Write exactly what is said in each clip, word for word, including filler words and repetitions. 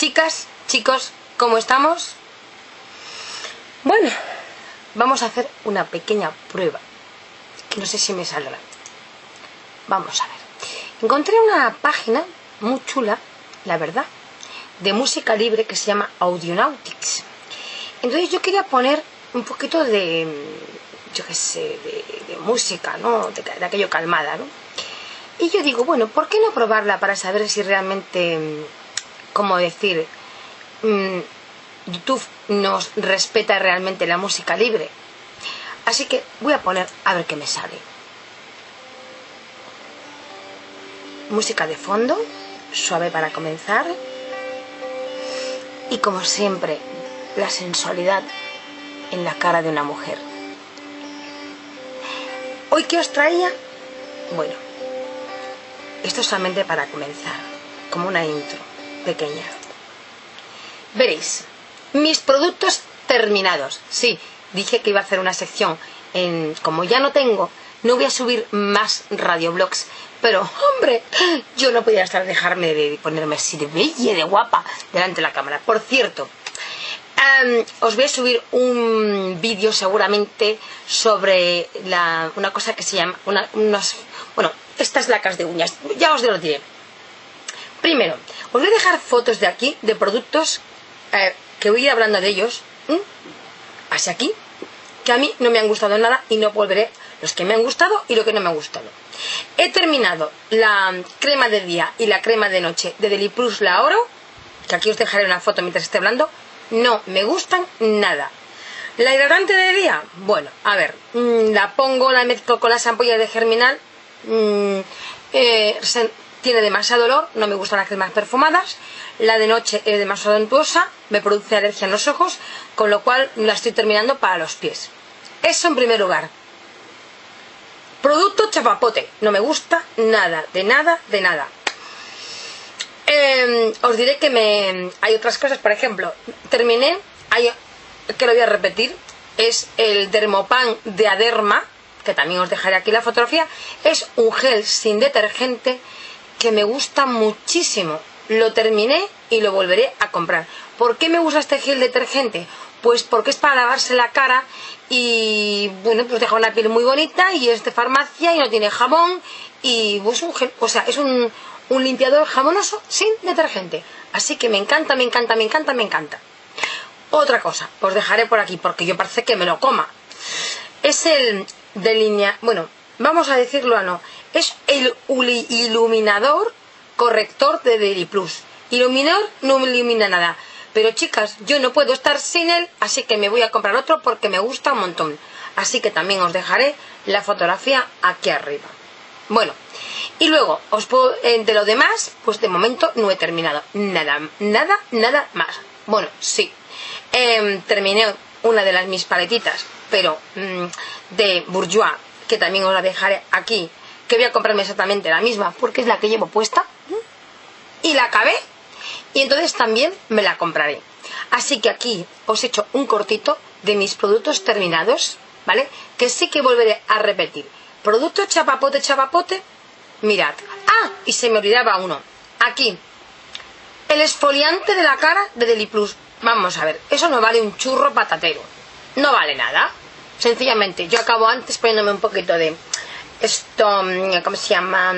Chicas, chicos, ¿cómo estamos? Bueno, vamos a hacer una pequeña prueba, que no sé si me saldrá. Vamos a ver. Encontré una página muy chula, la verdad, de música libre que se llama Audionautics. Entonces yo quería poner un poquito de, yo qué sé, de, de música, ¿no? De, de aquello calmada, ¿no? Y yo digo, bueno, ¿por qué no probarla para saber si realmente, cómo decir, mmm, YouTube nos respeta realmente la música libre? Así que voy a poner a ver qué me sale. Música de fondo, suave para comenzar. Y como siempre, la sensualidad en la cara de una mujer. ¿Hoy qué os traía? Bueno, esto es solamente para comenzar, como una intro pequeña. Veréis, mis productos terminados. Sí, dije que iba a hacer una sección en, como ya no tengo, no voy a subir más radioblogs, pero hombre, yo no podía estar dejarme de ponerme así de bella, de guapa delante de la cámara. Por cierto, um, os voy a subir un vídeo seguramente sobre la, una cosa que se llama una, unas, bueno, estas lacas de uñas. Ya os lo diré. Primero, os voy a dejar fotos de aquí de productos eh, que voy a ir hablando de ellos, ¿m? Hacia aquí, que a mí no me han gustado nada, y no volveré los que me han gustado y lo que no me ha gustado. He terminado la crema de día y la crema de noche de Deliplus, la oro, que aquí os dejaré una foto mientras esté hablando. No me gustan nada. La hidratante de día, bueno, a ver, mmm, la pongo, la mezclo con las ampollas de Germinal, mmm, eh, se, tiene demasiado olor, no me gustan las cremas perfumadas. La de noche es demasiado untuosa, me produce alergia en los ojos, con lo cual la estoy terminando para los pies. Eso en primer lugar. Producto chapapote, no me gusta nada, de nada, de nada. Eh, os diré que me hay otras cosas, por ejemplo, terminé, hay, que lo voy a repetir, es el Dermopan de Aderma, que también os dejaré aquí la fotografía. Es un gel sin detergente que me gusta muchísimo. Lo terminé y lo volveré a comprar. ¿Por qué me gusta este gel detergente? Pues porque es para lavarse la cara y, bueno, pues deja una piel muy bonita y es de farmacia y no tiene jabón y pues un gel, o sea, es un, un limpiador jabonoso sin detergente. Así que me encanta, me encanta, me encanta, me encanta. Otra cosa, os dejaré por aquí porque yo parece que me lo coma. Es el delinea, bueno, vamos a decirlo o no, es el iluminador corrector de Deliplus. Iluminador no me ilumina nada. Pero chicas, yo no puedo estar sin él, así que me voy a comprar otro porque me gusta un montón. Así que también os dejaré la fotografía aquí arriba. Bueno, y luego, os puedo, eh, de lo demás, pues de momento no he terminado. Nada, nada, nada más. Bueno, sí, eh, terminé una de las mis paletitas, pero mmm, de Bourjois, que también os la dejaré aquí, que voy a comprarme exactamente la misma, porque es la que llevo puesta. Y la acabé. Y entonces también me la compraré. Así que aquí os he hecho un cortito de mis productos terminados, ¿vale? Que sí que volveré a repetir. Producto chapapote, chapapote. Mirad. Ah, y se me olvidaba uno. Aquí. El exfoliante de la cara de Deliplus. Vamos a ver. Eso no vale un churro patatero. No vale nada. Sencillamente, yo acabo antes poniéndome un poquito de esto, ¿cómo se llama?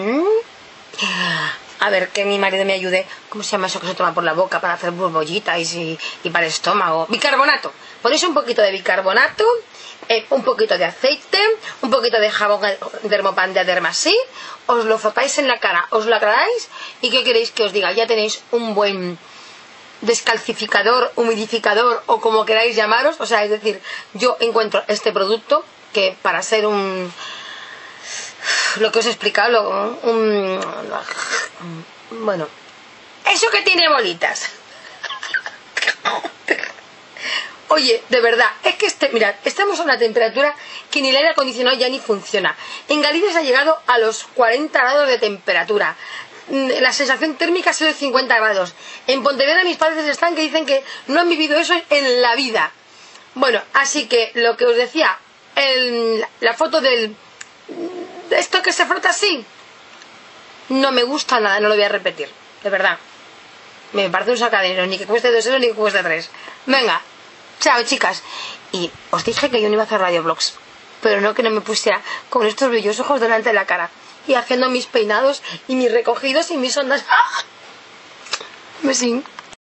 A ver, que mi marido me ayude. ¿Cómo se llama eso que se toma por la boca para hacer burbollitas y, y para el estómago? Bicarbonato. Ponéis un poquito de bicarbonato, eh, un poquito de aceite, un poquito de jabón Dermopan de Aderma así, os lo frottáis en la cara, os lo aclaráis y ¿qué queréis que os diga? Ya tenéis un buen descalcificador, humidificador o como queráis llamaros. O sea, es decir, yo encuentro este producto que para ser un... lo que os he explicado, lo, un, bueno, eso que tiene bolitas. Oye, de verdad, es que este, mirad, estamos a una temperatura que ni el aire acondicionado ya ni funciona. En Galicia se ha llegado a los cuarenta grados de temperatura. La sensación térmica ha sido de cincuenta grados. En Pontevedra mis padres están que dicen que no han vivido eso en la vida. Bueno, así que lo que os decía, el, la foto del... esto que se frota así, no me gusta nada, no lo voy a repetir, de verdad. Me parece un sacadero, ni que cueste dos euros ni que cueste tres. Venga, chao chicas. Y os dije que yo no iba a hacer radioblogs, pero no que no me pusiera con estos bellos ojos delante de la cara y haciendo mis peinados y mis recogidos y mis ondas. Besín.